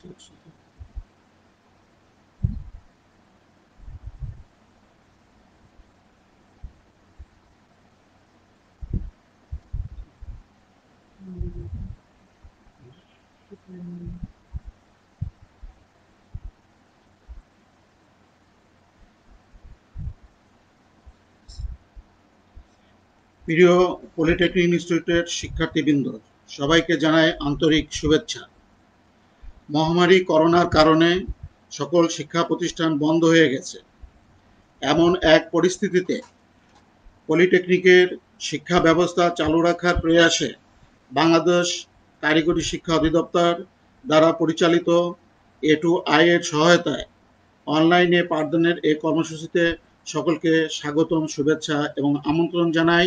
প্রিয় পলিটেকনিক ইনস্টিটিউটের শিক্ষার্থীবৃন্দ, সবাইকে জানাই আন্তরিক শুভেচ্ছা। মহামারী করোনার কারণে সকল শিক্ষা প্রতিষ্ঠান বন্ধ হয়ে গেছে। এমন এক পরিস্থিতিতে পলিটেকনিকের শিক্ষা ব্যবস্থা চালু রাখার প্রয়াসে বাংলাদেশ কারিগরি শিক্ষা অধিদপ্তর দ্বারা পরিচালিত A2I এর সহায়তায় অনলাইনে পাঠদানের এই কর্মসূচিতে সকলকে স্বাগতম, শুভেচ্ছা এবং আমন্ত্রণ জানাই।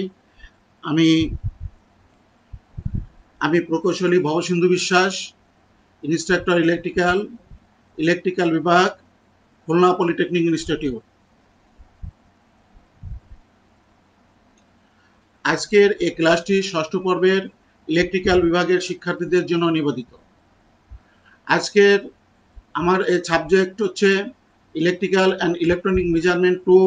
আমি প্রকৌশলী ভবসিন্ধু বিশ্বাস, ইনস্ট্রাক্টর ইলেকট্রিক্যাল বিভাগ, খুলনা পলিটেকনিক ইনস্টিটিউট। আজকের এই ক্লাসটি ষষ্ঠ পর্বের ইলেকট্রিক্যাল বিভাগের শিক্ষার্থীদের জন্য নিবেদিত। আজকের আমার এই সাবজেক্ট হচ্ছে ইলেকট্রিক্যাল অ্যান্ড ইলেকট্রনিক মেজারমেন্ট 2,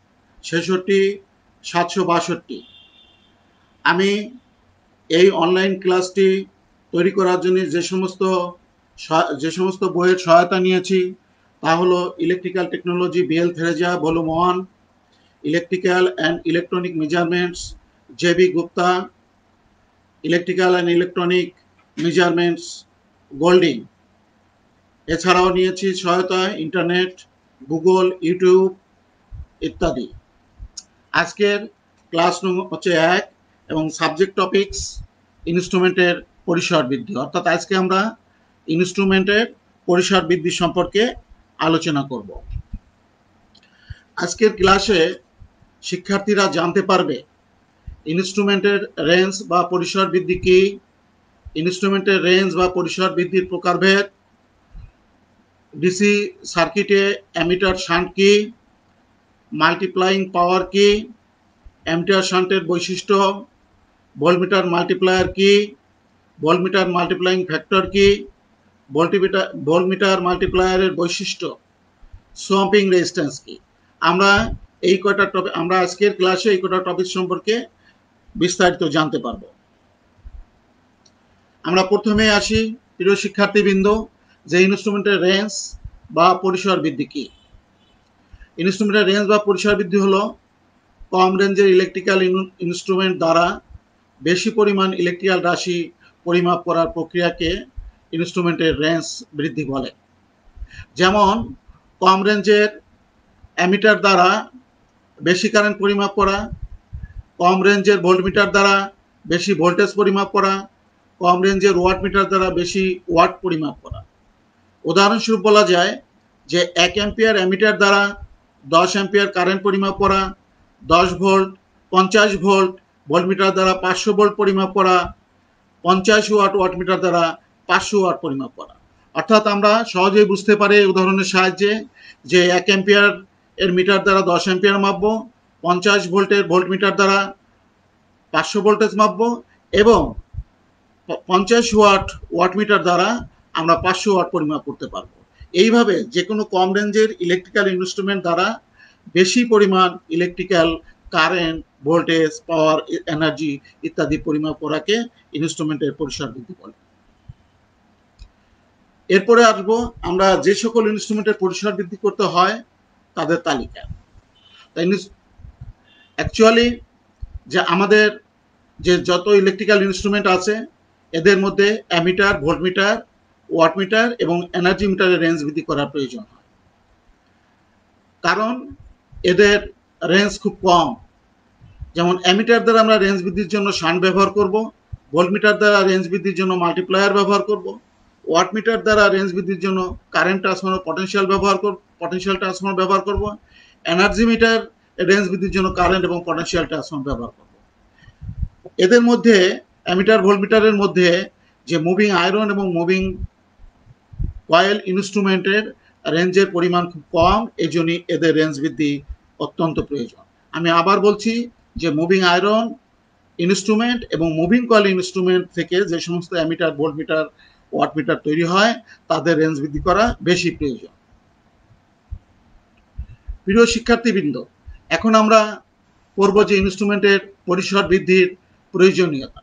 66-762। আমি এই অনলাইন ক্লাসটি তৈরি করার জন্য যে সমস্ত বইয়ের সহায়তা নিয়েছি তা হলো electrical technology BL Theraja volume 1, electrical and electronic measurements JB Gupta, electrical and electronic measurements Golding. এছাড়াও নিয়েছি সহায়তায় ইন্টারনেট, গুগল, ইউটিউব ইত্যাদি। আজকের ক্লাস হচ্ছে 1 এবং সাবজেক্ট টপিকস ইনস্ট্রুমেন্টের পরিসর বৃদ্ধি, অর্থাৎ আজকে আমরা ইনস্ট্রুমেন্টের পরিসর বৃদ্ধি সম্পর্কে আলোচনা করব। আজকের ক্লাসে শিক্ষার্থীরা জানতে পারবে ইনস্ট্রুমেন্টের রেঞ্জ বা পরিসর বৃদ্ধি কি, ইনস্ট্রুমেন্টের রেঞ্জ বা পরিসর বৃদ্ধির প্রকারভেদ, ডিসি সার্কিটে অ্যামিটার শান্ট কি, মাল্টিপ্লাইং পাওয়ার কি, অ্যামিটার শান্টের বৈশিষ্ট্য, ভোল্টমিটার মাল্টিপ্লায়ার কি, ভোল্টমিটার মাল্টিপ্লাইং ফ্যাক্টর কি, ভোল্টমিটার মাল্টিপ্লায়ারের বৈশিষ্ট্য, সোয়াম্পিং রেজিস্ট্যান্স কি। আমরা আজকের ক্লাসে এই কটা টপিক সম্পর্কে বিস্তারিত জানতে পারবো। আমরা প্রথমে আসি, প্রিয় শিক্ষার্থীবৃন্দ, যে ইনস্ট্রুমেন্টের রেঞ্জ বা পরিসর বৃদ্ধি কি। ইনস্ট্রুমেন্টের রেঞ্জ বা পরিসর বৃদ্ধি হলো কম রেঞ্জের ইলেকট্রিক্যাল ইনস্ট্রুমেন্ট দ্বারা বেশি পরিমাণ ইলেকট্রিক্যাল রাশি পরিমাপ করার প্রক্রিয়াকে ইনস্ট্রুমেন্টের রেঞ্জ বৃদ্ধি বলে। যেমন কম রেঞ্জের অ্যামিটার দ্বারা বেশি কারেন্ট পরিমাপ করা, কম রেঞ্জের ভোল্টমিটার দ্বারা বেশি ভোল্টেজ পরিমাপ করা, কম রেঞ্জের ওয়াটমিটার দ্বারা বেশি ওয়াট পরিমাপ করা। উদাহরণস্বরূপ বলা যায় যে 1 অ্যাম্পিয়ার অ্যামিটার দ্বারা 10 অ্যাম্পিয়ার কারেন্ট পরিমাপ করা, 10 ভোল্ট, 50 ভোল্ট ভোল্টমিটার দ্বারা 500 ভোল্ট পরিমাপ করা, 50 ওয়াট ওয়াটমিটার দ্বারা 500 ওয়াট পরিমাপ করা। অর্থাৎ আমরা সহজেই বুঝতে পারি উদাহরণের সাহায্যে যে 1 অ্যাম্পিয়ার এর মিটার দ্বারা 10 অ্যাম্পিয়ার মাপবো, 50 ভোল্টের ভোল্টমিটার দ্বারা 500 ভোল্টেজ মাপবো এবং 50 ওয়াট ওয়াটমিটার দ্বারা আমরা 500 ওয়াট পরিমাপ করতে পারবো। এইভাবে যে কোনো কম রেঞ্জের ইলেকট্রিক্যাল ইনস্ট্রুমেন্ট দ্বারা বেশি পরিমাণ electrical current, voltage, power, energy ইত্যাদি পরিমাপ করাকে ইনস্ট্রুমেন্টের পরিসর বৃদ্ধি বলে। এরপরে আসবো আমরা যে সকল ইনস্ট্রুমেন্টের পরিসর বৃদ্ধি করতে হয় তাদের তালিকা। তাই অ্যাকচুয়ালি যে আমাদের যে যত ইলেকট্রিক্যাল ইনস্ট্রুমেন্ট আছে এদের মধ্যে অ্যামিটার, ভোল্টমিটার, ওয়াটমিটার এবং এনার্জি মিটারের রেঞ্জ বৃদ্ধি করার প্রয়োজন হয়, কারণ এদের রেঞ্জ খুব কম। যেমন অ্যামিটার দ্বারা আমরা রেঞ্জ বৃদ্ধির জন্য শান্ট ব্যবহার করব, ভোল্টমিটার দ্বারা রেঞ্জ বৃদ্ধির জন্য মাল্টিপ্লায়ার ব্যবহার করব, ওয়াটমিটার দ্বারা রেঞ্জ বৃদ্ধির জন্য কারেন্ট ট্রান্সফর্মার পটেনশিয়াল ট্রান্সফর্মার ব্যবহার করব, এনার্জি মিটার রেঞ্জ বৃদ্ধির জন্য কারেন্ট এবং পটেনশিয়াল ট্রান্সফর্মার ব্যবহার করব। এদের মধ্যে অ্যামিটার, ভোল্টমিটারের মধ্যে যে মুভিং আয়রন এবং মুভিং কয়েল ইনস্ট্রুমেন্টের রেঞ্জের পরিমাণ খুব কম, এই জন্যই এদের রেঞ্জ বৃদ্ধি অত্যন্ত প্রয়োজন। আমি আবার বলছি যে মুভিং আয়রন ইনস্ট্রুমেন্ট এবং মুভিং কয়েল ইনস্ট্রুমেন্ট থেকে যে সমস্ত অ্যামিটার, ভোল্টমিটার ওয়াটমিটার তৈরি হয় তাদের রেঞ্জ বৃদ্ধি করা বেশি প্রয়োজন। প্রিয় শিক্ষার্থীবৃন্দ, এখন আমরা পড়ব যে ইনস্ট্রুমেন্টের পরিসর বৃদ্ধির প্রয়োজনীয়তা।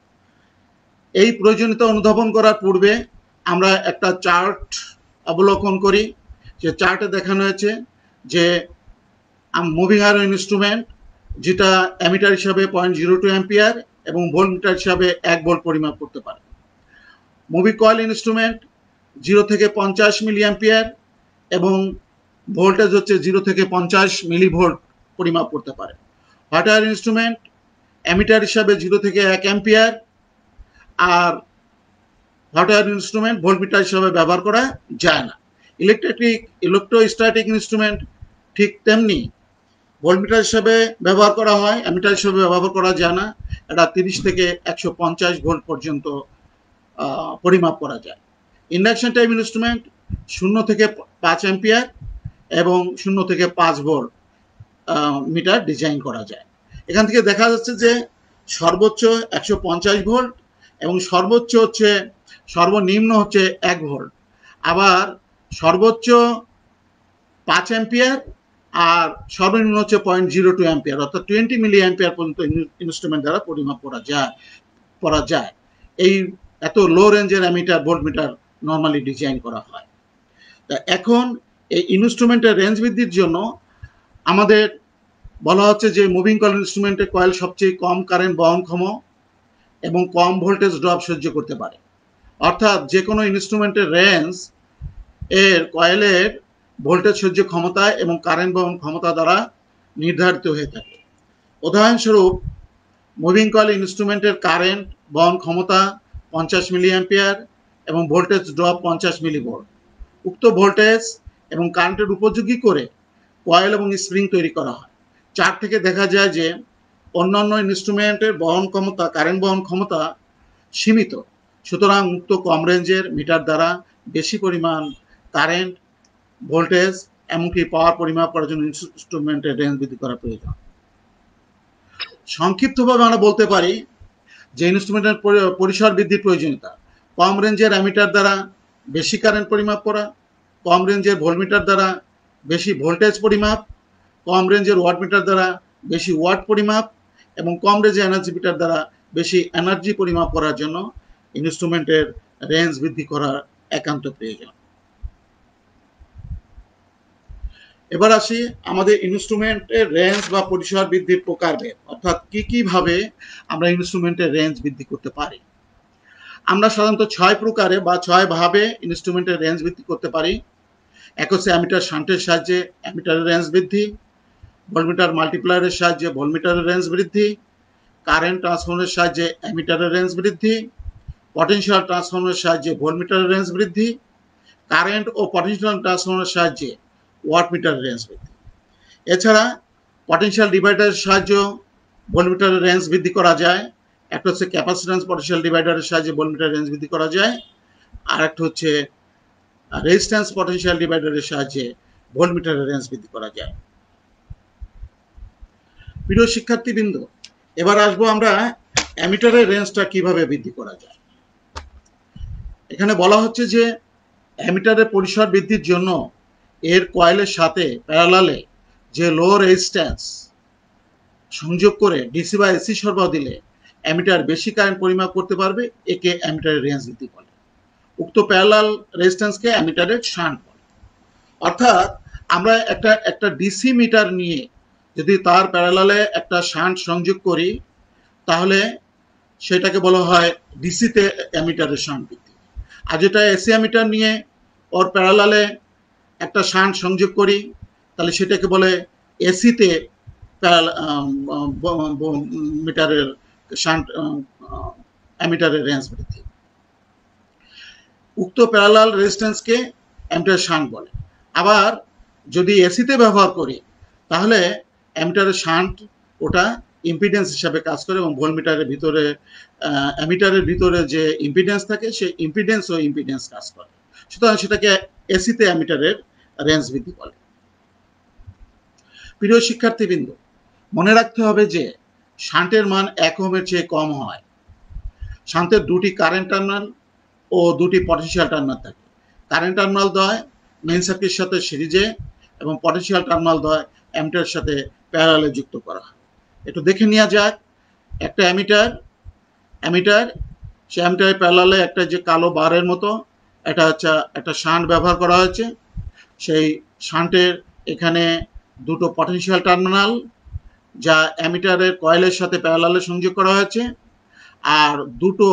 এই প্রয়োজনীয়তা অনুধাবন করার পূর্বে আমরা একটা চার্ট অবলোকন করি। যে চার্টে দেখানো হয়েছে যে মুভিং আয়রন ইনস্ট্রুমেন্ট, যেটা অ্যামিটার হিসাবে 0.02 অ্যাম্পিয়ার এবং ভোল্টমিটার হিসাবে 1 ভোল্ট পরিমাপ করতে পারে। মুভি কয়েল ইনস্ট্রুমেন্ট 0 থেকে 50 মিলি অ্যাম্পিয়ার এবং ভোল্টেজ হচ্ছে 0 থেকে 50 মিলি ভোল্ট পরিমাপ করতে পারে। হট ওয়্যার ইনস্ট্রুমেন্ট অ্যামিটার হিসাবে 0 থেকে 1 অ্যাম্পিয়ার, আর হট ওয়্যার ইনস্ট্রুমেন্ট ভোল্টমিটার হিসাবে ব্যবহার করা যায় না। ইলেকট্রোস্ট্যাটিক ইনস্ট্রুমেন্ট ঠিক তেমনি ভোল্টমিটার হিসাবে ব্যবহার করা হয়, অ্যামিটার হিসাবে ব্যবহার করা যায় না। এটা 30 থেকে 150 ভোল্ট পর্যন্ত পরিমাপ করা যায়। ইন্ডাকশন টাইপ ইনস্ট্রুমেন্ট 0 থেকে 5 অ্যাম্পিয়ার এবং 0 থেকে 5 ভোল্ট মিটার ডিজাইন করা যায়। এখান থেকে দেখা যাচ্ছে যে সর্বোচ্চ 150 ভোল্ট এবং সর্বনিম্ন হচ্ছে 1 ভোল্ট, আবার সর্বোচ্চ 5 অ্যাম্পিয়ার আর সর্বনিম্ন হচ্ছে 0.02 অ্যাম্পিয়ার, অর্থাৎ 20 মিলি অ্যাম্পিয়ার পর্যন্ত ইনস্ট্রুমেন্ট দ্বারা পরিমাপ করা যায়। এই এত লো রেঞ্জের অ্যামিটার ভোল্টমিটার নর্মালি ডিজাইন করা হয়। তা এখন এই ইনস্ট্রুমেন্টের রেঞ্জ বৃদ্ধির জন্য আমাদের বলা হচ্ছে যে মুভিং কয়েল ইনস্ট্রুমেন্টের কয়েল সবচেয়ে কম কারেন্ট বহনক্ষম এবং কম ভোল্টেজ ড্রপ সহ্য করতে পারে। অর্থাৎ যে কোনো ইনস্ট্রুমেন্টের রেঞ্জ এর কয়েলের ভোল্টেজ সহ্য ক্ষমতা এবং কারেন্ট বহন ক্ষমতা দ্বারা নির্ধারিত হয়ে থাকে। উদাহরণস্বরূপ, মুভিং কয়েল ইনস্ট্রুমেন্টের কারেন্ট বহন ক্ষমতা 50 মিলি অ্যাম্পিয়ার এবং ভোল্টেজ ড্রপ 50 মিলি ভোল্ট। উক্ত ভোল্টেজ এবং কারেন্টের উপযোগী করে কয়েল এবং স্প্রিং তৈরি করা হয়। চার্ট থেকে দেখা যায় যে অন্যান্য ইনস্ট্রুমেন্টের কারেন্ট বহন ক্ষমতা সীমিত, সুতরাং উক্ত কম রেঞ্জের মিটার দ্বারা বেশি পরিমাণ কারেন্ট, ভোল্টেজ এমনকি পাওয়ার পরিমাপ করার জন্য ইনস্ট্রুমেন্টের রেঞ্জ বৃদ্ধি করা প্রয়োজন। সংক্ষিপ্তভাবে আমরা বলতে পারি যে ইনস্ট্রুমেন্টের পরিসর বৃদ্ধির প্রয়োজনীয়তা: কম রেঞ্জের অ্যামিটার দ্বারা বেশি কারেন্ট পরিমাপ করা, কম রেঞ্জের ভোল্টমিটার দ্বারা বেশি ভোল্টেজ পরিমাপ, কম রেঞ্জের ওয়াটমিটার দ্বারা বেশি ওয়াট পরিমাপ এবং কম রেঞ্জের এনার্জি মিটার দ্বারা বেশি এনার্জি পরিমাপ করার জন্য ইনস্ট্রুমেন্টের রেঞ্জ বৃদ্ধি করা একান্ত প্রয়োজন। এবার আসি আমাদের ইনস্ট্রুমেন্টের রেঞ্জ বা পরিসর বৃদ্ধির প্রকারভেদ, অর্থাৎ কি ভাবে আমরা ইনস্ট্রুমেন্টের রেঞ্জ বৃদ্ধি করতে পারি। আমরা সাধারণত 6 প্রকারে বা 6 ভাবে ইনস্ট্রুমেন্টের রেঞ্জ বৃদ্ধি করতে পারি। এক হচ্ছে অ্যামিটার শান্টের সাহায্যে অ্যামিটারের রেঞ্জ বৃদ্ধি, ভোল্টমিটার মাল্টিপ্লায়ারের সাহায্যে ভোল্টমিটারের রেঞ্জ বৃদ্ধি, কারেন্ট ট্রান্সফর্মারের সাহায্যে অ্যামিটারের রেঞ্জ বৃদ্ধি, পটেনশিয়াল ট্রান্সফর্মারের সাহায্যে ভোল্টমিটারের রেঞ্জ বৃদ্ধি, কারেন্ট ও পটেনশিয়াল ট্রান্সফর্মারের সাহায্যে ওয়াটমিটারের রেঞ্জ বৃদ্ধি। এছাড়া পটেনশিয়াল ডিভাইডারের সাহায্যে ভোল্টমিটারের রেঞ্জ বৃদ্ধি করা যায়। একটা হচ্ছে ক্যাপাসিট্যান্স পটেনশিয়াল ডিভাইডারের সাহায্যে ভোল্টমিটারের রেঞ্জ বৃদ্ধি করা যায়, আর একটা হচ্ছে রেজিস্ট্যান্স পটেনশিয়াল ডিভাইডারের সাহায্যে ভোল্টমিটারের রেঞ্জ বৃদ্ধি করা যায়। প্রিয় শিক্ষার্থীবৃন্দ, এবার আসবো আমরা অ্যামিটারের রেঞ্জটা কিভাবে বৃদ্ধি করা যায়। এখানে বলা হচ্ছে যে অ্যামিটারের পরিসর বৃদ্ধির জন্য এর কয়েলের সাথে প্যারালালে যে লো রেজিস্ট্যান্স সংযোগ করে ডিসি বা এসি সরবরাহ দিলে অ্যামিটার বেশি কারেন্ট পরিমাপ করতে পারবে, একে অ্যামিটারের রেঞ্জ বৃদ্ধি বলে। উক্ত প্যারালাল রেজিস্ট্যান্সকে অ্যামিটারের শান্ট বলে। অর্থাৎ আমরা একটা ডিসি মিটার নিয়ে যদি তার প্যারালালে একটা শান্ট সংযোগ করি, তাহলে সেটাকে বলা হয় ডিসিতে অ্যামিটারের শান্ট বৃদ্ধি। আর যেটা এসি অ্যামিটার নিয়ে ওর প্যারালালে একটা শান্ট সংযোগ করি, তাহলে সেটাকে বলে এসিতে মিটারের শান্ট অ্যামিটারের রেঞ্জ বৃদ্ধি। উক্ত প্যারালাল রেজিস্ট্যান্সকে অ্যামিটারের শান্ট বলে। আবার যদি এসিতে ব্যবহার করি, তাহলে অ্যামিটারের শান্ট ওটা ইম্পিডেন্স হিসাবে কাজ করে এবং ভোল্টমিটারের ভিতরে অ্যামিটারের ভিতরে যে ইম্পিডেন্স থাকে সেই ইম্পিডেন্স কাজ করে। সুতরাং সেটাকে এসিতে অ্যামিটারের রেঞ্জ বৃদ্ধি বলে। প্রিয় শিক্ষার্থীবৃন্দ, মনে রাখতে হবে যে শান্টের মান 1 ওহমের চেয়ে কম হয়। শান্টের দুটি কারেন্ট টার্মিনাল ও দুটি পটেনশিয়াল টার্মিনাল থাকে। কারেন্ট টার্মিনাল দেয় মেইন সার্কিটের সাথে সিরিজে এবং পটেনশিয়াল টার্মিনাল দেয় অ্যামিটারের সাথে প্যারালালে যুক্ত করা হয়। একটু দেখে নেওয়া যাক। একটা অ্যামিটার সে অ্যামিটারের প্যারালালে একটা যে কালো বারের মতো এটা হচ্ছে একটা শান্ট ব্যবহার করা হয়েছে। সেই শান্টের এখানে দুটো পটেনশিয়াল টার্মিনাল যা অ্যামিটারের কয়েলের সাথে প্যারালালে সংযোগ করা হয়েছে, আর দুটো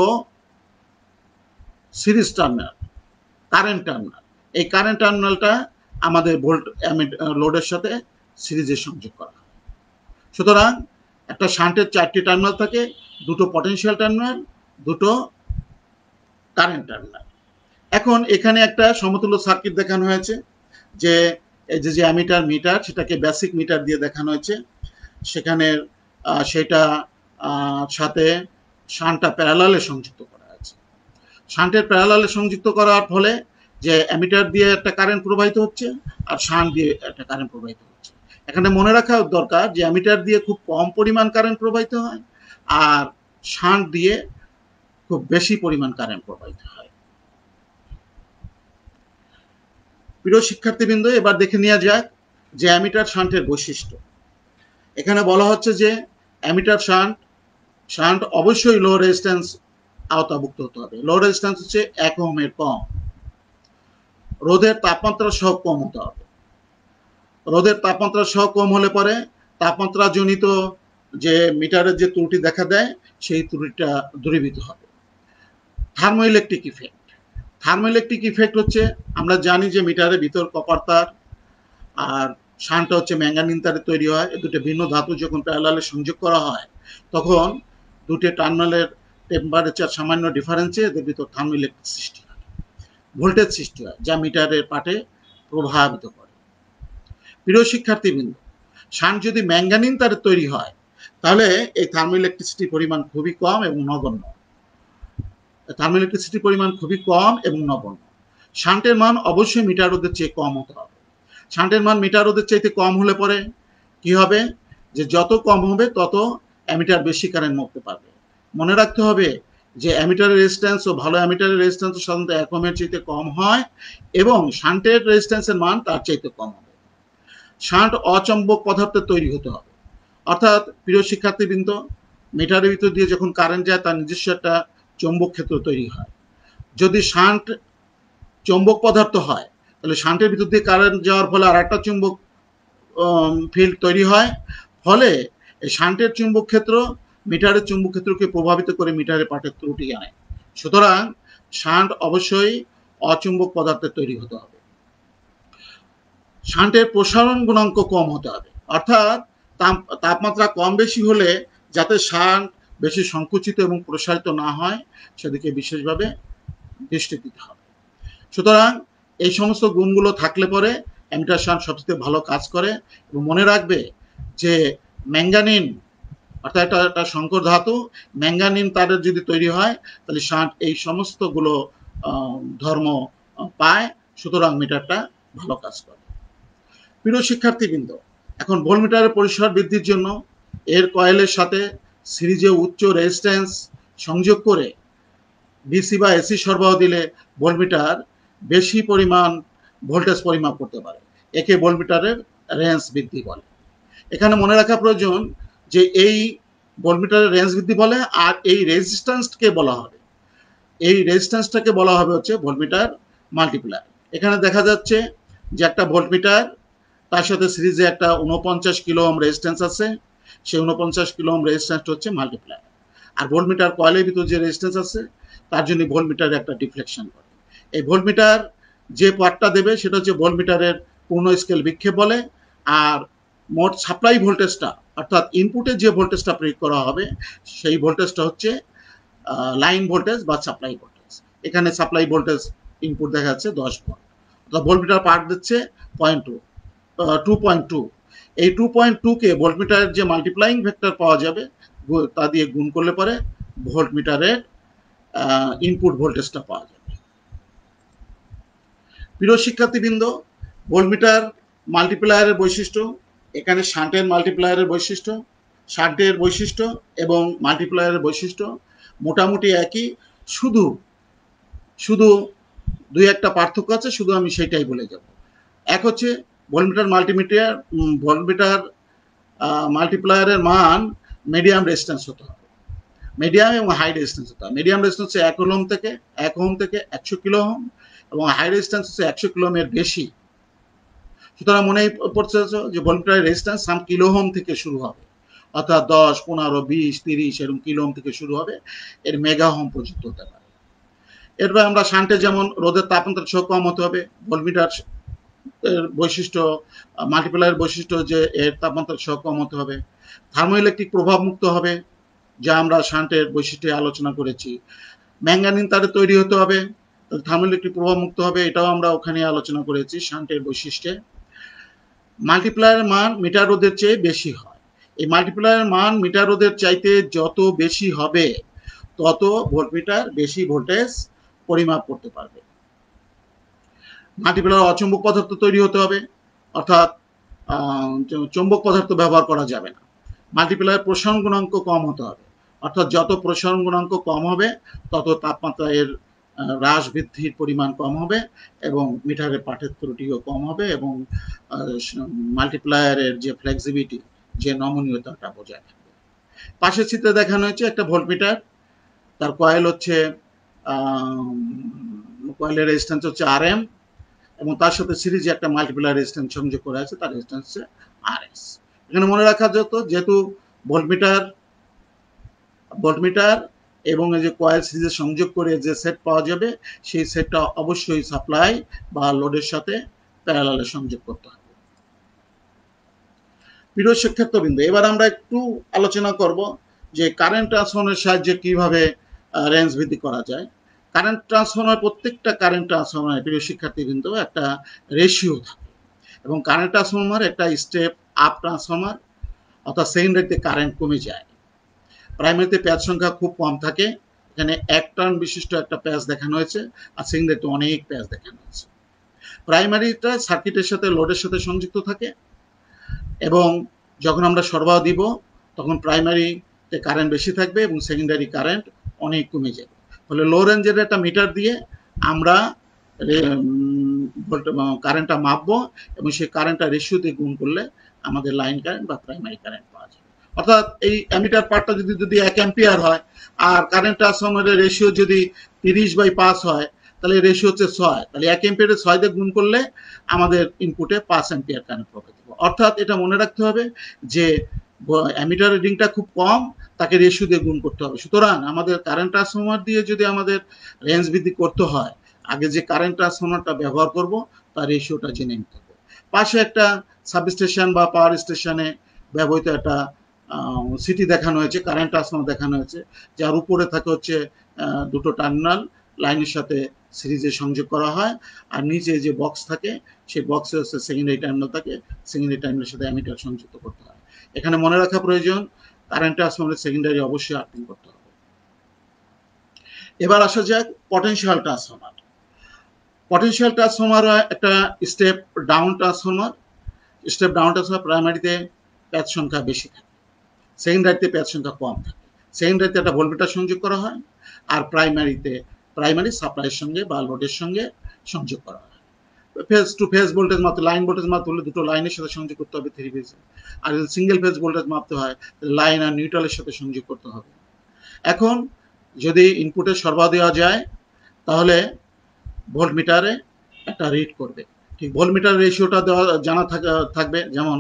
সিরিজ টার্মিনাল কারেন্ট টার্মিনাল। এই কারেন্ট টার্মিনালটা আমাদের লোডের সাথে সিরিজে সংযোগ করা হয়। সুতরাং একটা শান্টের 4টি টার্মিনাল থাকে, দুটো পটেনশিয়াল টার্মিনাল, দুটো কারেন্ট টার্মিনাল। এখন এখানে একটা সমতুল্য সার্কিট দেখানো হয়েছে, যে এই যে অ্যামিটার মিটার সেটাকে বেসিক মিটার দিয়ে দেখানো হয়েছে। সেখানে সেটা সাথে শান্টটা প্যারালালে সংযুক্ত করা আছে। শান্টের প্যারালালে সংযুক্ত করার ফলে যে অ্যামিটার দিয়ে একটা কারেন্ট প্রবাহিত হচ্ছে আর শান্ট দিয়ে একটা কারেন্ট প্রবাহিত হচ্ছে। এখানে মনে রাখা দরকার যে অ্যামিটার দিয়ে খুব কম পরিমাণ কারেন্ট প্রবাহিত হয় আর শান্ট দিয়ে খুব বেশি পরিমাণ কারেন্ট প্রবাহিত হয়। প্রিয় শিক্ষার্থীবৃন্দ, এবার দেখে নেওয়া যাক যে অ্যামিটার শান্টের বৈশিষ্ট্য। এখানে বলা হচ্ছে যে অ্যামিটার শান্ট অবশ্যই লো রেজিস্ট্যান্স আওতাভুক্ত হতে হবে। লো রেজিস্ট্যান্স হচ্ছে 1 ওহমের কম। রোধের তাপমাত্রা সহ কম হতে হবে। রোধের তাপমাত্রা সহ কম হলে পরে তাপমাত্রা জনিত যে মিটারের যে ত্রুটি দেখা দেয় সেই ত্রুটিটা দূরীভূত হবে। থার্মোইলেকট্রিক ইফেক্ট হচ্ছে, আমরা জানি যে মিটারের ভিতর কপার তার আর শান্টটা হচ্ছে ম্যাঙ্গানিন তারে তৈরি হয়। দুটো ভিন্ন ধাতু যখন প্যারালালে সংযোগ করা হয় তখন দুটো টার্মিনালের টেম্পারেচার সামান্য ডিফারেন্সে এদের ভিতর থার্মোইলেকট্রিক সৃষ্টি হয়, ভোল্টেজ সৃষ্টি হয়, যা মিটারের পাঠে প্রভাবিত করে। প্রিয় শিক্ষার্থীবৃন্দ, শান্ট যদি ম্যাঙ্গানিন তারে তৈরি হয় তাহলে এই থার্মোইলেকট্রিসিটির পরিমাণ খুবই কম এবং নগণ্য। শান্টের মান অবশ্যই মিটার রোধের চেয়ে কম হতে হবে। শান্টের মান মিটার রোধের চাইতে কম হলে পরে কি হবে, যে যত কম হবে তত অ্যামিটার বেশি কারেন্ট মাপতে পারবে। মনে রাখতে হবে যে অ্যামিটারের রেজিস্ট্যান্স ও ভালো অ্যামিটারের রেজিস্ট্যান্স সাধারণত 1 ওহমের চাইতে কম হয় এবং শান্টের রেজিস্ট্যান্সের মান তার চাইতে কম হবে। শান্ট অচম্বক পদার্থের তৈরি হতে হবে, অর্থাৎ প্রিয় শিক্ষার্থীবৃন্দ, মিটারের ভিতর দিয়ে যখন কারেন্ট যায় তার নিজস্ব একটা চৌম্বক ক্ষেত্র তৈরি হয়। যদি শান্ট চৌম্বক পদার্থ হয় তাহলে শান্টের ভিতর দিয়ে কারেন্ট যাওয়ার ফলে আর একটা চুম্বক ফিল্ড তৈরি হয়, ফলে এই শান্টের চুম্বক ক্ষেত্র মিটারের চুম্বক ক্ষেত্রকে প্রভাবিত করে মিটারের পাঠের ত্রুটি আনে। সুতরাং শান্ট অবশ্যই অচুম্বক পদার্থের তৈরি হতে হবে। শান্টের প্রসারণ গুণাঙ্ক কম হতে হবে, অর্থাৎ তাপমাত্রা কম বেশি হলে যাতে শান্ট বেশি সংকুচিত এবং প্রসারিত না হয় সেদিকে বিশেষভাবে দৃষ্টি দিতে হবে। সুতরাং এই সমস্ত গুণগুলো থাকলে পরে অ্যামিটার শান্ট সবচেয়ে ভালো কাজ করে। এবং মনে রাখবে যে ম্যাঙ্গানিন অর্থাৎ একটা সংকর ধাতু, ম্যাঙ্গানিন তারের যদি তৈরি হয় তাহলে শান্ট এই সমস্তগুলো ধর্ম পায়, সুতরাং মিটারটা ভালো কাজ করে। প্রিয় শিক্ষার্থীবৃন্দ, এখন ভোল্টমিটারের পরিসর বৃদ্ধির জন্য এর কয়েলের সাথে সিরিজে উচ্চ রেজিস্ট্যান্স সংযোগ করে ডিসি বা এসি সরবরাহ দিলে ভোল্টমিটার বেশি পরিমাণ ভোল্টেজ পরিমাপ করতে পারে। একে ভোল্টমিটারের রেঞ্জ বৃদ্ধি বলে। এখানে মনে রাখা প্রয়োজন যে এই ভোল্টমিটারের রেঞ্জ বৃদ্ধি বলে, আর এই রেজিস্ট্যান্সকে বলা হবে, হচ্ছে ভোল্টমিটার মাল্টিপ্লায়ার। এখানে দেখা যাচ্ছে যে একটা ভোল্টমিটার, তার সাথে সিরিজে একটা 49 কিলো ওহম রেজিস্ট্যান্স আছে। সেই 49 কিলো ওহম রেজিস্ট্যান্সটা হচ্ছে মাল্টিপ্লায়ার। আর ভোল্টমিটার কয়েলের ভিতর যে রেজিস্ট্যান্স আছে তার জন্য ভোল্টমিটার একটা ডিফ্লেকশন করে। এই ভোল্টমিটার যে পার্টটা দেবে সেটা হচ্ছে ভোল্টমিটারের পূর্ণ স্কেল বিক্ষেপ বলে। আর মোট সাপ্লাই ভোল্টেজটা, অর্থাৎ ইনপুটে যে ভোল্টেজটা প্রয়োগ করা হবে সেই ভোল্টেজটা হচ্ছে লাইন ভোল্টেজ বা সাপ্লাই ভোল্টেজ। এখানে সাপ্লাই ভোল্টেজ ইনপুট দেখা যাচ্ছে 10 ভোল্ট, অর্থাৎ ভোল্টমিটার পার্ট দিচ্ছে 2.2। এই 2.2 কে ভোল্টমিটারের যে মাল্টিপ্লাইং ভেক্টর পাওয়া যাবে তা দিয়ে গুণ করলে পরে ভোল্টমিটারের ইনপুট ভোল্টেজটা পাওয়া যাবে। প্রিয় শিক্ষার্থীবৃন্দ, ভোল্টমিটার মাল্টিপ্লায়ারের বৈশিষ্ট্য, এখানে শান্টের মাল্টিপ্লায়ারের বৈশিষ্ট্য, শান্টের বৈশিষ্ট্য এবং মাল্টিপ্লায়ারের বৈশিষ্ট্য মোটামুটি একই, শুধু শুধু দুই একটা পার্থক্য আছে, শুধু আমি সেটাই বলে যাব। এক হচ্ছে ভোল্টমিটার মাল্টিপ্লায়ারের মান মিডিয়াম রেজিস্ট্যান্স হতে হবে, মিডিয়াম এবং হাই রেজিস্ট্যান্স হতে হবে। মিডিয়াম রেজিস্ট্যান্স হচ্ছে 1 ওহম থেকে 100 কিলো ওহম, এবং হাই রেজিস্ট্যান্স হচ্ছে 100 কিলো ওহমের বেশি। সুতরাং মনেই পড়ছে যে ভোল্টমিটারের রেজিস্ট্যান্স সাম কিলো ওহম থেকে শুরু হবে, অর্থাৎ 10, 15, 20, 30 এরকম কিলো ওহম থেকে শুরু হবে, এর মেগা ওহম পর্যন্ত হতে পারে। এরপর আমরা শান্টে যেমন রোদের তাপমাত্রা ছোঁয়া কম হতে হবে, ভোল্টমিটার এর বৈশিষ্ট্য, মাল্টিপ্লায়ার বৈশিষ্ট্য যে এর তাপমাত্রা ছোঁয়া কম হতে হবে, থার্মোইলেকট্রিক প্রভাব মুক্ত হবে, যা আমরা শান্টের বৈশিষ্ট্যে আলোচনা করেছি। ম্যাঙ্গানিন তারে তৈরি হতে হবে, থার্মোইলেকট্রিক প্রভাব মুক্ত হবে, এটাও আমরা ওখানে আলোচনা করেছি শান্টের বৈশিষ্ট্যে। মাল্টিপ্লায়ারের মান মিটার রোধের চেয়ে বেশি হয়। এই মাল্টিপ্লায়ারের মান মিটার রোধের চাইতে যত বেশি হবে, তত ভোল্টমিটার বেশি ভোল্টেজ পরিমাপ করতে পারবে। মাল্টিপ্লায়ার অচুম্বক পদার্থ তৈরি হতে হবে, অর্থাৎ চৌম্বক পদার্থ ব্যবহার করা যাবে না। মাল্টিপ্লায়ার প্রসারণ গুণাঙ্ক কম হতে হবে, অর্থাৎ যত প্রসারণ গুণাঙ্ক কম হবে, তত তাপমাত্রা এর হ্রাস বৃদ্ধির পরিমাণ কম হবে, এবং মিটারের পাঠের ত্রুটিও কম হবে, এবং মাল্টিপ্লায়ারের যে ফ্লেক্সিবিলিটি, যে নমনীয়তাটা বজায় থাকবে। পাশের চিত্রে দেখানো হয়েছে একটা ভোল্টমিটার, তার কয়েল হচ্ছে কয়েলের রেজিস্ট্যান্স হচ্ছে RM, এবং তার সাথে সিরিজে একটা মাল্টিপ্লায়ার রেজিস্ট্যান্স সংযোগ করা আছে, তার রেজিস্ট্যান্স হচ্ছে RS। এখানে মনে রাখা যেত, যেহেতু ভোল্টমিটার এবং এই যে কয়েল সিরিজে সংযোগ করে যে সেট পাওয়া যাবে, সেই সেটটা অবশ্যই সাপ্লাই বা লোডের সাথে প্যারালালে সংযোগ করতে হবে। প্রিয় শিক্ষার্থীবৃন্দ, এবার আমরা একটু আলোচনা করব যে কারেন্ট ট্রান্সফরমারের সাহায্যে কিভাবে রেঞ্জ বৃদ্ধি করা যায়। কারেন্ট ট্রান্সফরমার, প্রত্যেকটা কারেন্ট ট্রান্সফরমার প্রিয় শিক্ষার্থীবৃন্দ একটা রেশিও থাকে, এবং কারেন্ট ট্রান্সফরমার একটা স্টেপ আপ ট্রান্সফরমার, অর্থাৎ সেকেন্ডারিতে কারেন্ট কমে যায়। প্রাইমারিতে প্যাচ সংখ্যা খুব কম থাকে, এখানে এক টার্ন বিশিষ্ট একটা প্যাচ দেখানো হয়েছে, আর সেকেন্ডারিতে অনেক প্যাচ দেখানো হয়েছে। প্রাইমারিটা সার্কিটের সাথে লোডের সাথে সংযুক্ত থাকে, এবং যখন আমরা সরবরাহ দিব তখন প্রাইমারিতে কারেন্ট বেশি থাকবে এবং সেকেন্ডারি কারেন্ট অনেক কমে যাবে। ফলে লো রেঞ্জের একটা মিটার দিয়ে আমরা কারেন্টটা মাপবো, এবং সেই কারেন্টটা রেশিও দিয়ে গুণ করলে আমাদের লাইন কারেন্ট বা প্রাইমারি কারেন্ট পাওয়া যাবে। অর্থাৎ এই অ্যামিটার পার্টটা যদি 1 অ্যাম্পিয়ার হয়, আর কারেন্ট ট্রান্সফরমারের রেশিও যদি 30/5 হয়, তাহলে রেশিও হচ্ছে 6, তাহলে 1 অ্যাম্পিয়ারে 6 দিয়ে গুণ করলে আমাদের ইনপুটে 5 অ্যাম্পিয়ার কারেন্ট প্রবাহিত হবে। অর্থাৎ এটা মনে রাখতে হবে যে অ্যামিটার রিডিংটা খুব কম, তাকে রেশিও দিয়ে গুণ করতে হবে। সুতরাং আমাদের কারেন্ট ট্রান্সফরমার দিয়ে যদি আমাদের রেঞ্জ বৃদ্ধি করতে হয়, আগে যে কারেন্ট ট্রান্সফরমারটা ব্যবহার করব তার রেশিওটা জেনে নিতে হবে। পাশে একটা সাবস্টেশন বা পাওয়ার স্টেশনে ব্যবহৃত একটা সিটি দেখানো হয়েছে, কারেন্ট ট্রান্সফরমার দেখানো হয়েছে, যার উপরে থাকে হচ্ছে দুটো টার্মিনাল লাইনের সাথে সিরিজে সংযোগ করা হয়, আর নিচে যে বক্স থাকে সেই বক্সে হচ্ছে সেকেন্ডারি টার্মিনাল থাকে, সেকেন্ডারি টার্মিনালের সাথে অ্যামিটার সংযুক্ত করতে হয়। এখানে মনে রাখা প্রয়োজন, কারেন্ট ট্রান্সফরমারের সেকেন্ডারি অবশ্যই আর্থিং করতে হবে। এবার আসা যাক পটেনশিয়াল ট্রান্সফরমার। পটেনশিয়াল ট্রান্সফরমার একটা step down transformer. Step down transformer প্রাইমারিতে প্যাচ সংখ্যা বেশি থাকে, সেকেন্ডারিতে প্যাচ সংখ্যা কম থাকে। সেকেন্ডারিতে একটা ভোল্টমিটার সংযোগ করা হয়, আর প্রাইমারি সাপ্লাইয়ের সঙ্গে বা লোডের সঙ্গে সংযোগ করা হয়। ফেজ টু ফেজ ভোল্টেজ মাপতে, লাইন ভোল্টেজ মাপতে হলে দুটো লাইনের সাথে সংযোগ করতে হবে 3 ফেজে, আর যদি সিঙ্গেল ফেজ ভোল্টেজ মাপতে হয় লাইন আর নিউট্রালের সাথে সংযোগ করতে হবে। এখন যদি ইনপুটে সরবরাহ দেওয়া যায়, তাহলে ভোল্টমিটারে একটা রিড করবে। ঠিক ভোল্টমিটার রেশিওটা দেওয়া জানা থাকবে,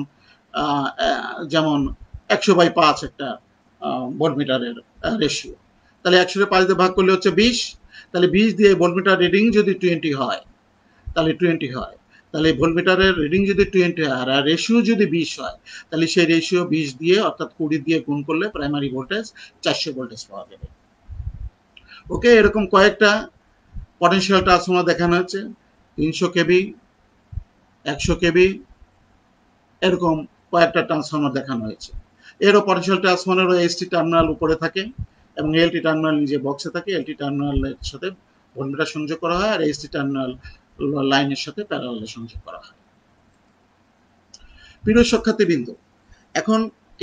যেমন 100/5 একটা ভোল্টমিটারের রেশিও। তাহলে 100/5 দিয়ে ভাগ করলে হচ্ছে 20, তাহলে 20 দিয়ে ভোল্টমিটার রিডিং যদি 20 হয়, তাহলে 20 হয়, তাহলে ভোল্টমিটারের রিডিং যদি 20 হয় আর রেশিও যদি 20 হয়, তাহলে সেই রেশিও 20 দিয়ে অর্থাৎ 20 দিয়ে গুণ করলে প্রাইমারি ভোল্টেজ 400 ভোল্টেজ পাওয়া যাবে। ওকে, এরকম কয়েকটা পটেনশিয়াল ট্রান্সফরমার দেখানো হচ্ছে, 300 কেভি, 100 কেভি, এরকম কয়েকটা ট্রান্সফরমার দেখানো হয়েছে। এরও পটেনশিয়াল ট্রান্সফরমারেরও এসটি টার্মিনাল উপরে থাকে, এবং এলটি টার্মিনাল নিজে বক্সে থাকে। এলটি টার্মিনালের সাথে ভোল্টমিটার সংযোগ করা হয়, আর এসটি টার্মিনাল লাইনের সাথে প্যারালালে সংযোগ করা হয়। প্রিয় শিক্ষার্থীবৃন্দ, এখন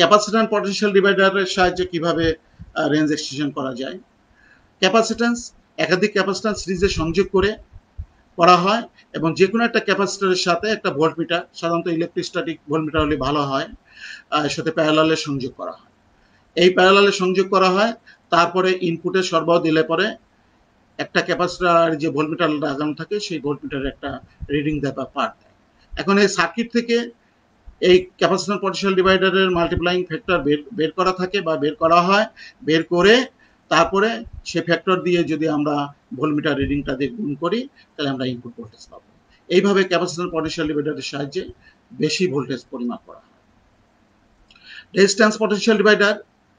ক্যাপাসিট্যান্স পটেনশিয়াল ডিভাইডারের সাহায্যে কিভাবে রেঞ্জ এক্সটেনশন করা যায়। ক্যাপাসিট্যান্স একাধিক ক্যাপাসিট্যান্স সিরিজে সংযোগ করা হয় এবং যে কোনো একটা ক্যাপাসিটরের সাথে একটা ভোল্টমিটার, সাধারণত ইলেকট্রোস্ট্যাটিক ভোল্টমিটার হলে ভালো হয়, সাথে প্যারালালে সংযোগ করা হয়। এই প্যারালালে সংযোগ করা হয়, তারপরে ইনপুটে সরবরাহ দিলে পরে একটা ক্যাপাসিটর যে ভোল্টমিটার লাগানো থাকে সেই ভোল্টমিটারের একটা রিডিং দেয় বা পার্ট দেয়। এখন এই সার্কিট থেকে এই ক্যাপাসিটর পটেনশিয়াল ডিভাইডারের মাল্টিপ্লাইং ফ্যাক্টর বের করা থাকে বা বের করা হয়, বের করে তারপরে সে ফ্যাক্টর দিয়ে যদি আমরা ভোল্টমিটার রিডিংটা দিয়ে গুণ করি তাহলে আমরা ইনপুট ভোল্টেজ পাবো। এইভাবে ক্যাপাসিটর পটেনশিয়াল ডিভাইডারের সাহায্যে বেশি ভোল্টেজ পরিমাপ করা হয়। রেজিস্ট্যান্স পটেনশিয়াল ডিভাইডার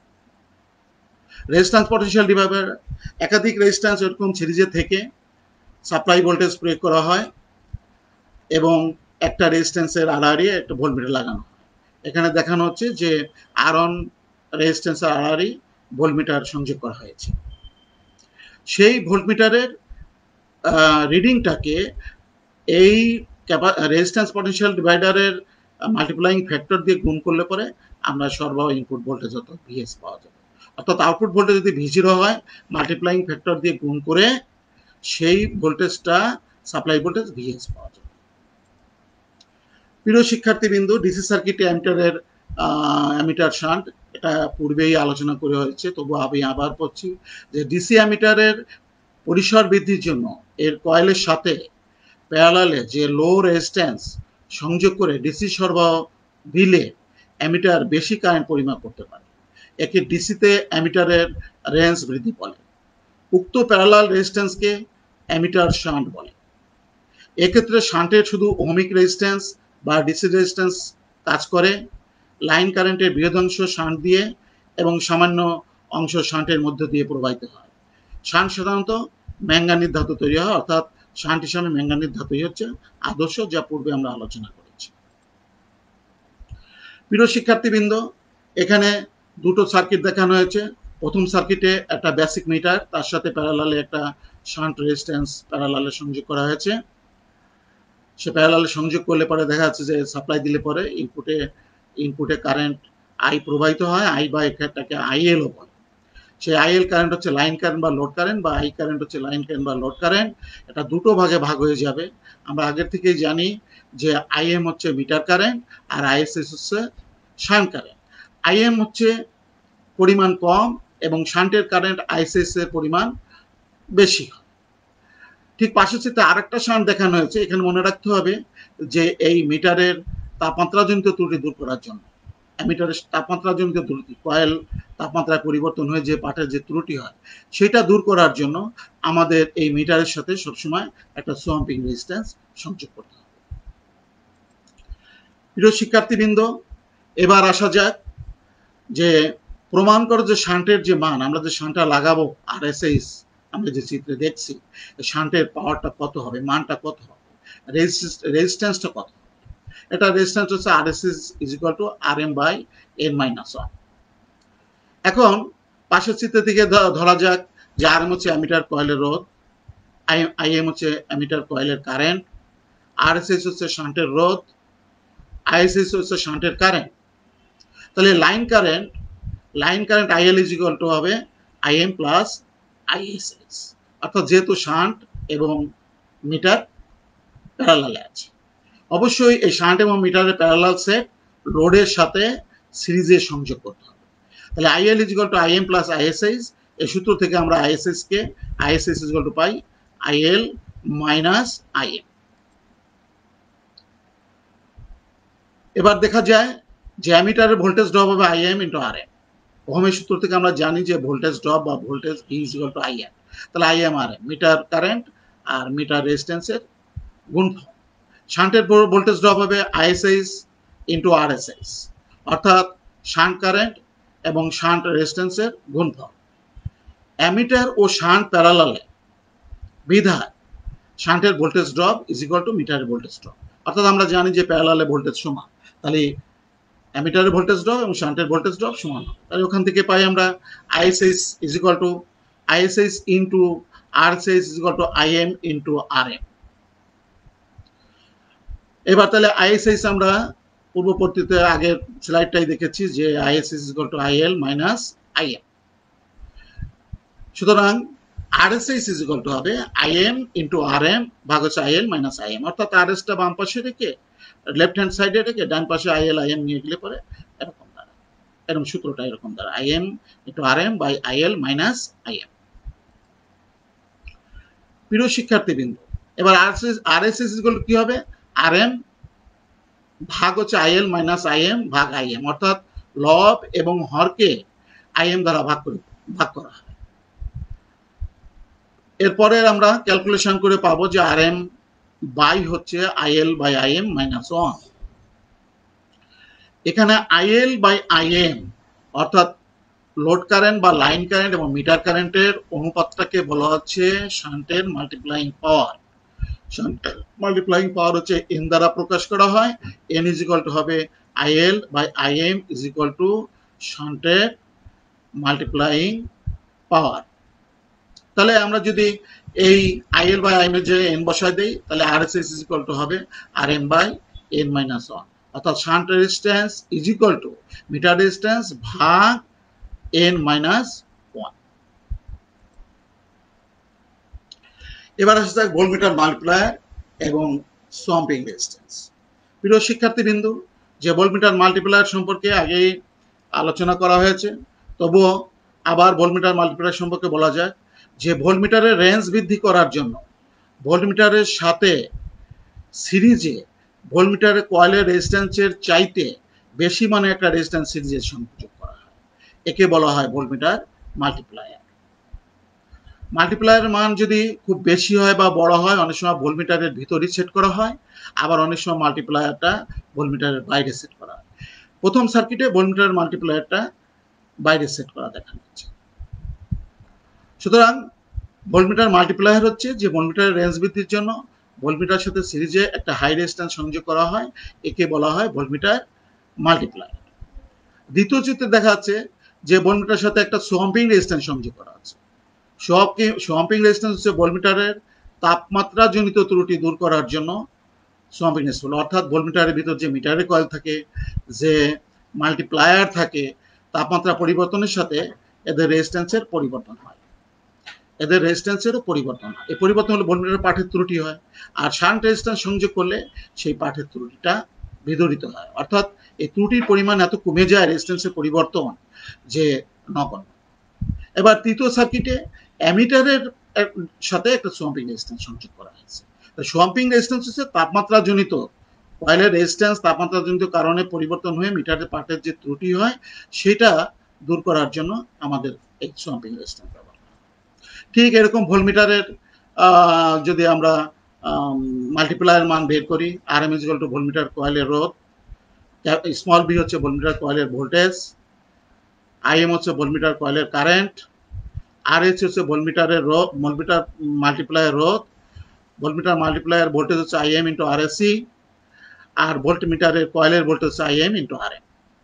একাধিক রেজিস্ট্যান্স এরকম সিরিজে থেকে সাপ্লাই ভোল্টেজ প্রয়োগ করা হয় এবং একটা রেজিস্ট্যান্সের আড়াআড়ি একটা ভোল্টমিটার লাগানো হয়। এখানে দেখানো হচ্ছে যে R1 রেজিস্ট্যান্সের আড়াআড়ি ভোল্টমিটার সংযোগ করা হয়েছে। সেই ভোল্টমিটারের রিডিংটাকে এই রেজিস্ট্যান্স পটেনশিয়াল ডিভাইডারের মাল্টিপ্লাইং ফ্যাক্টর দিয়ে গুণ করলে পরে আমরা সরবরাহ ইনপুট ভোল্টেজ অত ভিএস পাওয়া যাবে। অর্থাৎ আউটপুট ভোল্টেজ যদি V0 হয়, মাল্টিপ্লাইং ফ্যাক্টর দিয়ে গুণ করে সেই ভোল্টেজটা সাপ্লাই ভোল্টেজ ভিএস পাওয়া যাবে। প্রিয় শিক্ষার্থীবৃন্দ, ডিসি সার্কিটে অ্যামিটার শান্ট এটা পূর্বেই আলোচনা করে হয়েছে, তবু আমি আবার বলছি যে ডিসি অ্যামিটারের পরিসর বৃদ্ধির জন্য এর কয়েলের সাথে প্যারালালে যে লো রেজিস্ট্যান্স সংযোগ করে ডিসি সরবরাহ দিলে অ্যামিটার বেশি কারেন্ট পরিমাপ করতে পারে। একে ডিসিতে অ্যামিটারের রেঞ্জ বৃদ্ধি বলে। উক্ত প্যারালাল রেজিস্ট্যান্সকে অ্যামিটার শান্ট বলে। এক্ষেত্রে শান্টের শুধু ওহমিক রেজিস্ট্যান্স বা ডিসি রেজিস্ট্যান্স কাজ করে, লাইন কারেন্টের বৃহদাংশ শান্ট দিয়ে এবং সামান্য অংশ শান্টের মধ্য দিয়ে প্রবাহিত হয়। শান্ট সাধারণত ম্যাঙ্গানিজ ধাতু তৈরি হয়, অর্থাৎ শান্ট হিসাবে ম্যাঙ্গানিজ ধাতুই হচ্ছে আদর্শ, যা পূর্বে আমরা আলোচনা করেছি। প্রিয় শিক্ষার্থীবৃন্দ, এখানে দুটো সার্কিট দেখানো হয়েছে। প্রথম সার্কিটে একটা বেসিক মিটার, তার সাথে প্যারালালে একটা শান্ট রেজিস্ট্যান্স প্যারালালে সংযোগ করা হয়েছে। সে প্যারালালে সংযোগ করলে পরে দেখা যাচ্ছে যে সাপ্লাই দিলে পরে ইনপুটে কারেন্ট আই প্রবাহিত হয়, আই বা এটাকে আইএলও বলে। সেই আইএল কারেন্ট হচ্ছে লাইন কারেন্ট বা লোড কারেন্ট, বা আই কারেন্ট হচ্ছে লাইন কারেন্ট বা লোড কারেন্ট। এটা দুটো ভাগে ভাগ হয়ে যাবে। আমরা আগের থেকেই জানি যে আইএম হচ্ছে মিটার কারেন্ট আর আইএসএস হচ্ছে শান্ট কারেন্ট। আইএম হচ্ছে পরিমাণ কম এবং শান্টের কারেন্ট আইএসএস এর পরিমাণ বেশি হয়। ঠিক পাশের চিত্রে আরেকটা শান্ট দেখানো হয়েছে। এখানে মনে রাখতে হবে যে এই মিটারের তাপমাত্রাজনিত ত্রুটি দূর করার জন্য, অ্যামিটারের তাপমাত্রাজনিত ত্রুটি, কয়েল তাপমাত্রায় পরিবর্তন হয়ে যে পাঠের যে ত্রুটি হয় সেটা দূর করার জন্য আমাদের এই মিটারের সাথে সবসময় একটা সোয়াম্পিং রেজিস্ট্যান্স সংযোগ করতে হবে। প্রিয় শিক্ষার্থীবৃন্দ, এবার আসা যাক যে প্রমাণ করো যে শান্টের যে মান, আমরা যে শান্টটা লাগাবো আরএসএস, আমরা যে চিত্রে দেখছি শান্টের পাওয়ারটা কত হবে, মানটা কত হবে, রেজিস্ট্যান্সটা কত হবে। এটা রেজিস্ট্যান্স হচ্ছে RSS is equal to RM by n-1। এখন পাশের চিত্রের দিকে ধরা যাক যে আরএম হচ্ছে অ্যামিটার কয়েলের রোধ, আইএম হচ্ছে অ্যামিটার কয়েলের কারেন্ট, আরএসএস হচ্ছে শান্টের রোধ, আইএসএস হচ্ছে শান্টের কারেন্ট। তাহলে line current IL is equal to হবে আইএম প্লাস আইএসএস। অর্থাৎ যেহেতু শান্ট এবং মিটার প্যারালালে আছে, অবশ্যই এই শান্ট এবং মিটারের প্যারালাল সেট লোডের সাথে সিরিজে সংযোগ করতে হবে। তাহলে IL is equal to IM plus ISS. এই সূত্র থেকে আমরা আইএসএস ইজ ইকুয়াল টু পাই আইএল মাইনাস আইএম। এবার দেখা যায় যে অ্যামিটারের ভোল্টেজ ড্রপ হবে আইএম ইন্টু আরএম। ওহমের সূত্র থেকে আমরা জানি যে ভোল্টেজ ড্রপ বা voltage V is equal to IM. তাহলে আইএম আরএম মিটার কারেন্ট আর মিটার রেজিস্ট্যান্সের গুণফল। শান্টের ভোল্টেজ ড্রপ হবে আইএসএস ইন্টু আরএসএস, অর্থাৎ শান্ট কারেন্ট এবং শান্ট রেজিস্ট্যান্সের গুণফল। অ্যামিটার ও শান্ট প্যারালালে বিধায় শান্টের voltage drop is equal to মিটারের ভোল্টেজ ড্রপ। অর্থাৎ আমরা জানি যে প্যারালালে ভোল্টেজ সমান, তাহলে অ্যামিটারের ভোল্টেজ ড্রপ এবং শান্টের ভোল্টেজ ড্রপ সমান হবে। তাহলে ওখান থেকে পাই আমরা ISS is equal to ISS into RSS is equal to IM into RM. এবার তাহলে আইএসএস আমরা পূর্ববর্তীতে আগের স্লাইডটাই দেখেছি যে ISS is equal to IL minus IM. সুতরাং RSS ইজ ইকুয়াল টু হবে IM ইন্টু RM ভাগ হচ্ছে IL মাইনাস IM, অর্থাৎ RS টা বাম পাশে রেখে লেফট হ্যান্ড সাইডে রেখে ডান পাশে IL IM নিয়ে গেলে পরে এরকম দাঁড়ায়, এরকম সূত্রটা এরকম দাঁড়ায় IM into RM by IL minus IM। প্রিয় শিক্ষার্থীবৃন্দ, এবার RSS ইজ ইকুয়াল টু কি হবে, RM ভাগ হচ্ছে IL মাইনাস IM ভাগ IM, অর্থাৎ লব এবং হরকে IM দ্বারা ভাগ করা হয়। এরপরে আমরা ক্যালকুলেশন করে পাবো যে RM বাই হচ্ছে IL বাই IM মাইনাস 1। এখানে IL বাই IM অর্থাৎ লোড কারেন্ট বা লাইন কারেন্ট এবং মিটার কারেন্টের অনুপাতটাকে বলা হচ্ছে শান্টের মাল্টিপ্লাইং পাওয়ার। শান্টের মাল্টিপ্লাইং পাওয়ার হচ্ছে N দ্বারা প্রকাশ করা হয়। N ইজ ইকুয়াল টু হবে IL by IM is equal to শান্টের মাল্টিপ্লাইং পাওয়ার। তাহলে আমরা যদি এই IL বাই IM এর যে N বসায় দেই তাহলে RSS ইজ ইকুয়াল টু হবে RM বাই N মাইনাস 1, অর্থাৎ shunt resistance is equal to meter resistance ভাগ N মাইনাস 1। এবার আসে যাক ভোল্টমিটার মাল্টিপ্লায়ার এবং সোয়াম্পিং রেজিস্ট্যান্স। প্রিয় শিক্ষার্থীবৃন্দ, যে ভোল্টমিটার মাল্টিপ্লায়ার সম্পর্কে আগেই আলোচনা করা হয়েছে, তবুও আবার ভোল্টমিটার মাল্টিপ্লায়ার সম্পর্কে বলা যায় যে ভোল্টমিটারের রেঞ্জ বৃদ্ধি করার জন্য ভোল্টমিটারের সাথে সিরিজে ভোল্টমিটারের কয়েলের রেজিস্ট্যান্সের চাইতে বেশি মানে একটা রেজিস্ট্যান্স সিরিজে সংযোগ করা হয়, একে বলা হয় ভোল্টমিটার মাল্টিপ্লায়ার। মাল্টিপ্লায়ারের মান যদি খুব বেশি হয় বা বড় হয়, অনেক সময় ভোল্টমিটারের ভিতরেই সেট করা হয়, আবার অনেক সময় মাল্টিপ্লায়ারটা ভোল্টমিটারের বাইরে সেট করা হয়। প্রথম সার্কিটে ভোল্টমিটারের মাল্টিপ্লায়ারটা বাইরে সেট করা দেখানো হচ্ছে। সুতরাং ভোল্টমিটার মাল্টিপ্লায়ার হচ্ছে যে ভোল্টমিটারের রেঞ্জ বৃদ্ধির জন্য ভোল্টমিটারের সাথে সিরিজে একটা হাই রেজিস্ট্যান্স সংযোগ করা হয়, একে বলা হয় ভোল্টমিটার মাল্টিপ্লায়ার। দ্বিতীয় চিত্রে দেখা যাচ্ছে যে ভোল্টমিটারের সাথে একটা সোয়াম্পিং রেজিস্ট্যান্স সংযোগ করা আছে। সোয়াম্পিং রেজিস্ট্যান্স হচ্ছে ভোল্টমিটারের তাপমাত্রা জনিত ত্রুটি দূর করার জন্য সোয়াম্পিং রেজিস্ট্যান্স, অর্থাৎ ভোল্টমিটারের ভিতর যে মিটারের কয়েল থাকে, যে মাল্টিপ্লায়ার থাকে, তাপমাত্রা পরিবর্তনের সাথে এদের রেজিস্ট্যান্সের পরিবর্তন হয়, এদের রেজিস্ট্যান্সেরও পরিবর্তন হয়। এই পরিবর্তন হলে ভোল্টমিটারের পাঠের ত্রুটি হয়, আর শান্ট রেজিস্ট্যান্স সংযোগ করলে সেই পাঠের ত্রুটিটা বিদরিত হয়, অর্থাৎ এই ত্রুটির পরিমাণ এত কমে যায় রেজিস্ট্যান্সের পরিবর্তন যে নগণ্য। এবার তৃতীয় সার্কিটে অ্যামিটারের সাথে একটা সোয়াম্পিং রেজিস্ট্যান্স সংযোগ করা হয়েছে। সোয়াম্পিং রেজিস্ট্যান্স হচ্ছে তাপমাত্রাজনিত কয়েলের রেজিস্ট্যান্স তাপমাত্রাজনিত কারণে পরিবর্তন হয়ে মিটারের পাঠের যে ত্রুটি হয় সেটা দূর করার জন্য আমাদের এই সোয়াম্পিং রেজিস্ট্যান্স ব্যবহার করা হয়। ঠিক এরকম ভোল্টমিটারের যদি আমরা মাল্টিপ্লায়ার মান বের করি, RM is equal to voltmeter কয়েলের রোধ, স্মল b হচ্ছে ভোল্টমিটার কয়েলের ভোল্টেজ, IM হচ্ছে ভোল্টমিটার কয়েলের কারেন্ট, RH হচ্ছে ভোল্টমিটারের রোধ, ভোল্টমিটার মাল্টিপ্লায়ার রোধ, ভোল্টমিটার মাল্টিপ্লায়ার ভোল্টেজ হচ্ছে IM ইন্টু RSC, আর ভোল্টমিটারের কয়েলের ভোল্টেজ হচ্ছে IM ইন্টু RM।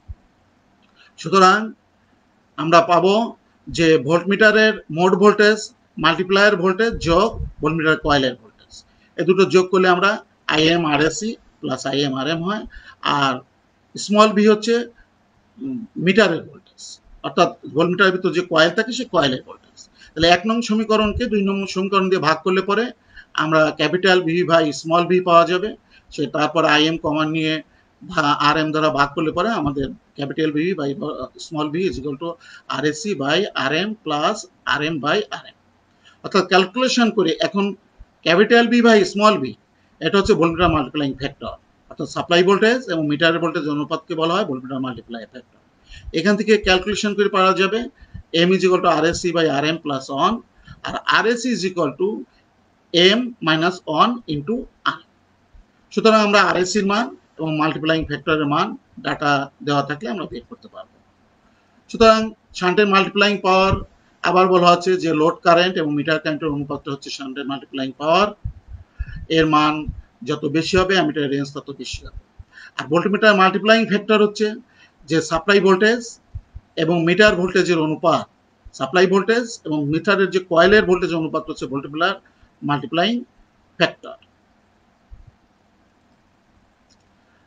সুতরাং আমরা পাবো যে ভোল্টমিটারের মোট ভোল্টেজ মাল্টিপ্লায়ার ভোল্টেজ যোগ ভোল্টমিটার কয়েলের ভোল্টেজ, এই দুটো যোগ করলে আমরা IM RSC plus IM RM হয়, আর স্মল b হচ্ছে মিটারের ভোল্টেজ, অর্থাৎ ভোল্টমিটারের ভিতর যে কয়েল থাকে সে কয়েলের ভোল্টেজ। তাহলে 1 নং সমীকরণকে 2 নং সমীকরণ দিয়ে ভাগ করলে পরে আমরা capital V by small V পাওয়া যাবে, সে তারপর IM কমন নিয়ে RM দ্বারা ভাগ করলে পরে আমাদের capital V by small V is equal to RSC by RM plus RM by RM। অর্থাৎ ক্যালকুলেশন করে এখন capital B by small B এটা হচ্ছে ভোল্টমিটার মাল্টিপ্লাইং ফ্যাক্টর, অর্থাৎ সাপ্লাই ভোল্টেজ এবং মিটারের ভোল্টেজ অনুপাতকে বলা হয় ভোল্টমিটার মাল্টিপ্লাই ফ্যাক্টর। এখান থেকে ক্যালকুলেশন করে পাওয়া যাবে M is equal to RSC by RM plus 1, আর RSC is equal to M minus 1 into R। সুতরাং আমরা RSC এর মান এবং মাল্টিপ্লাইং ফ্যাক্টরের মান ডাটা দেওয়া থাকলে আমরা বের করতে পারবো। সুতরাং শান্টের মাল্টিপ্লাইং পাওয়ার আবার বলা হচ্ছে যে লোড কারেন্ট এবং মিটার কারেন্টের অনুপাতটা হচ্ছে শান্টের মাল্টিপ্লাইং পাওয়ার, এর মান যত বেশি হবে অ্যামিটারের রেঞ্জ তত বেশি হবে। আর ভোল্টমিটার মাল্টিপ্লাইং ফ্যাক্টর হচ্ছে যে সাপ্লাই ভোল্টেজ এবং মিটার ভোল্টেজের অনুপাত, সাপ্লাই ভোল্টেজ এবং মিটারের যে কয়েলের ভোল্টেজের অনুপাত হচ্ছে ভোল্টমিটার মাল্টিপ্লাইং ফ্যাক্টর।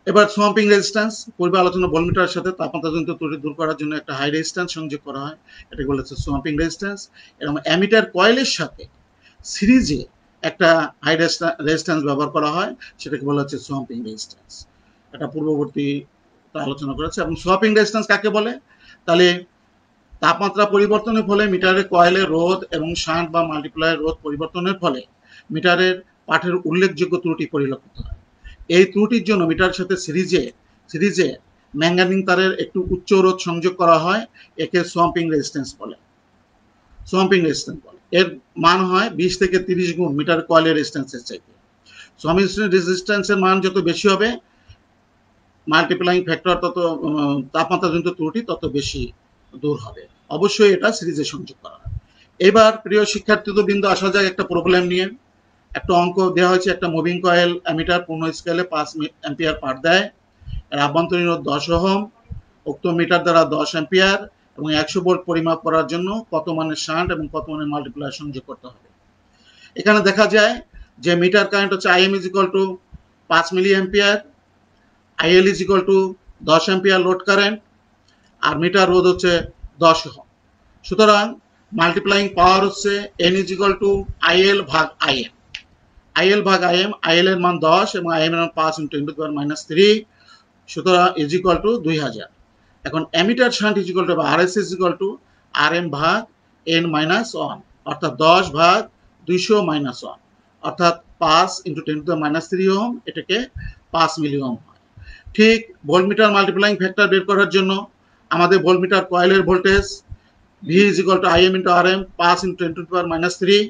এবার সোয়াম্পিং রেজিস্ট্যান্স, পূর্বে আলোচনা ভোল্টমিটারের সাথে তাপমাত্রাজনিত ত্রুটি দূর করার জন্য একটা হাই রেজিস্ট্যান্স সংযোগ করা হয়, এটাকে বলা হচ্ছে সোয়াম্পিং রেজিস্ট্যান্স। এবং অ্যামিটার কয়েলের সাথে সিরিজে একটা হাই রেজিস্ট্যান্স ব্যবহার করা হয়, সেটাকে বলা হচ্ছে সোয়াম্পিং রেজিস্ট্যান্স। এটা পূর্ববর্তী আলোচনা করেছে। এবং সোয়াম্পিং রেজিস্ট্যান্স কাকে বলে? তাহলে তাপমাত্রা পরিবর্তনের ফলে মিটারের কয়েলের রোধ এবং শান্ট বা মাল্টিপ্লায়ার রোধ পরিবর্তনের ফলে মিটারের পাঠের উল্লেখযোগ্য ত্রুটি পরিলক্ষিত হয়। এই ত্রুটির জন্য মিটারের সাথে সিরিজে ম্যাঙ্গানিজ তারের একটু উচ্চ রোধ সংযোগ করা হয়, একে সোয়াম্পিং রেজিস্ট্যান্স বলে। এর মান হয় 20 থেকে 30 গুণ মিটার কয়েলের রেজিস্ট্যান্সের চাইতে। সোয়াম্পিং রেজিস্ট্যান্সের মান যত বেশি হবে, মাল্টিপ্লাইং ফ্যাক্টর তত তাপমাত্রাজনিত ত্রুটি তত বেশি দূর হবে। অবশ্যই এটা সিরিজে সংযোগ করা হয়। এবার প্রিয় শিক্ষার্থীবৃন্দ, আসা যায় একটা প্রবলেম নিয়ে। একটা অঙ্ক দেওয়া হয়েছে, একটা মুভিং কয়েল অ্যামিটার পূর্ণ স্কেলে 5 অ্যাম্পিয়ার পাঠ দেয়, এর আভ্যন্তরীণ রোধ 10 ওহম, উক্ত মিটার দ্বারা 10 অ্যাম্পিয়ার এবং 100 ভোল্ট পরিমাপ করার জন্য কত মানের শান্ট এবং কত মানের মাল্টিপ্লায়ার সংযোগ করতে হবে। এখানে দেখা যায় যে মিটার কারেন্ট হচ্ছে IM = 5 milli ampere, IL = 10 ampere load current, আর মিটার রোধ হচ্ছে 10 ওহম। সুতরাং মাল্টিপ্লাইং পাওয়ার হচ্ছে N = IL ভাগ IM। IL এর মান 10 এবং IM এর মান 5 × 10⁻³ সুতরাং = 2000। এখন অ্যামিটার শান্ট বা RS RM ভাগ N-1, অর্থাৎ 10 ভাগ 200-1, অর্থাৎ 5 × 10⁻³ ওহম, এটাকে 5 মিলি ওহম হয়। ঠিক ভোল্টমিটার মাল্টিপ্লাইং ফ্যাক্টর বের করার জন্য আমাদের ভোল্টমিটার কয়েলের voltage V = IM × RM 5 × 10⁻³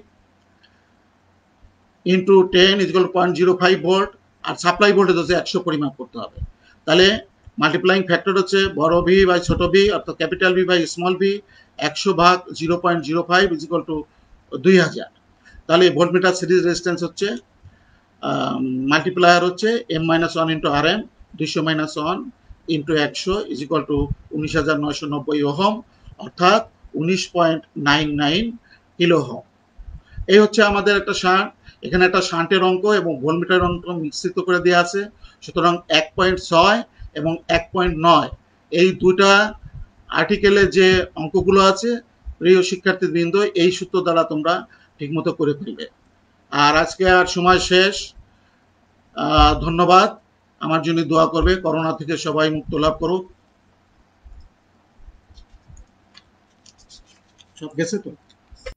into 10 = 0.05 volt, আর সাপ্লাই ভোল্টেজ হচ্ছে 100 পরিমাপ করতে হবে। তাহলে মাল্টিপ্লাইং ফ্যাক্টর হচ্ছে বড় ভি বাই ছোট ভি, অর্থাৎ capital V by small V, 100 ভাগ 0.05 = 2000। তাহলে ভোল্টমিটার সিরিজ রেজিস্ট্যান্স হচ্ছে মাল্টিপ্লায়ার হচ্ছে M-1 × RM 200-1 ইন্টু 100 = 19,990 ওহম, অর্থাৎ 19.99 কিলো ওহম। এই হচ্ছে আমাদের একটা শান্ট। এখানে একটা শান্টের অঙ্ক এবং ভোল্টমিটার অঙ্ক মিশ্রিত করে দেওয়া আছে। সুতরাং 1.6 এবং 1.9 এই দুটা আর্টিকেলে যে অঙ্কগুলো আছে, প্রিয় শিক্ষার্থীবৃন্দ, এই সূত্র দ্বারা তোমরা ঠিকমতো করে ফেলবে। আর আজকে আর সময় শেষ। ধন্যবাদ। আমার জন্য দোয়া করবে, করোনা থেকে সবাই মুক্ত লাভ করুক। সব গেছে তো?